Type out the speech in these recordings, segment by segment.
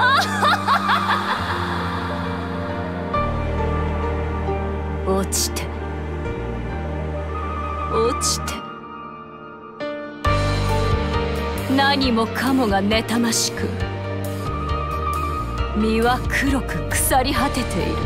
落ちて落ちて、何もかもが妬ましく、身は黒く腐り果てている。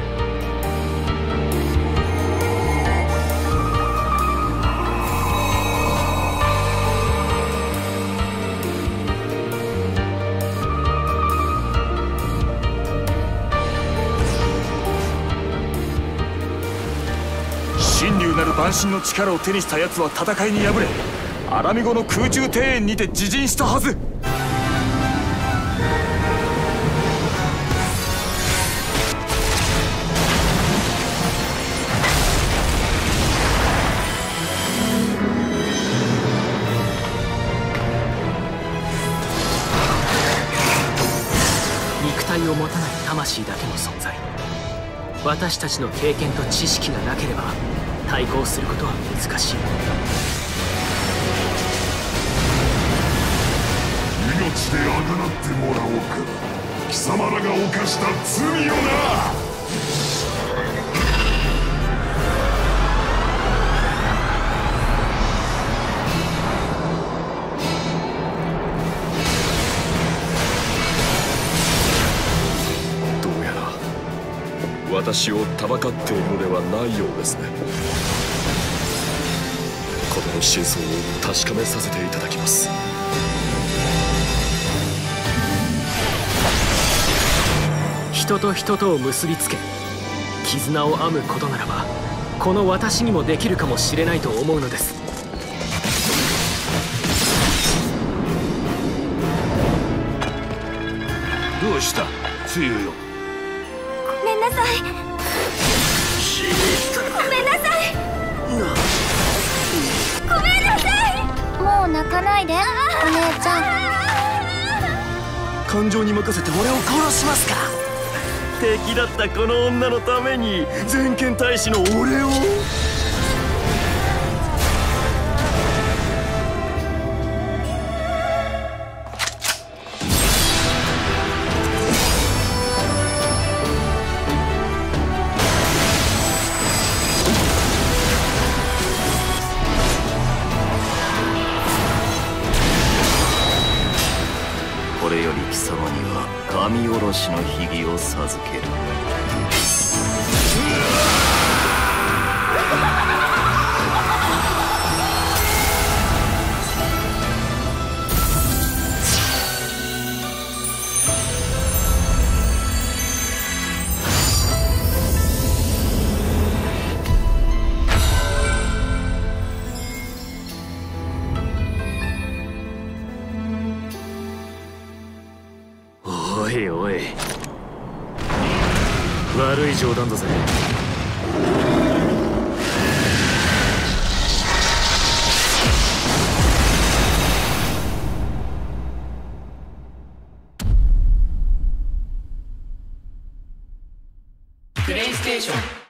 真竜なる万神の力を手にした奴は戦いに敗れ、アラミゴの空中庭園にて自陣したはず。 肉体を持たない魂だけの存在。私たちの経験と知識がなければ対抗することは難しい。 命であがなってもらおうか、貴様らが犯した罪をな。 私をたばかっているのではないようですね。事の真相を確かめさせていただきます。 人と人とを結びつけ絆を編むことならば、この私にもできるかもしれないと思うのです。 どうしたつゆよ。 ごめんなさい。ごめんなさい。ごめんなさい。 もう泣かないで、お姉ちゃん。 感情に任せて俺を殺しますか。敵だったこの女のために全権大使の俺を。 これより貴様には神おろしの秘技を授ける。 おいおい、悪い冗談だぜ。 プレイステーション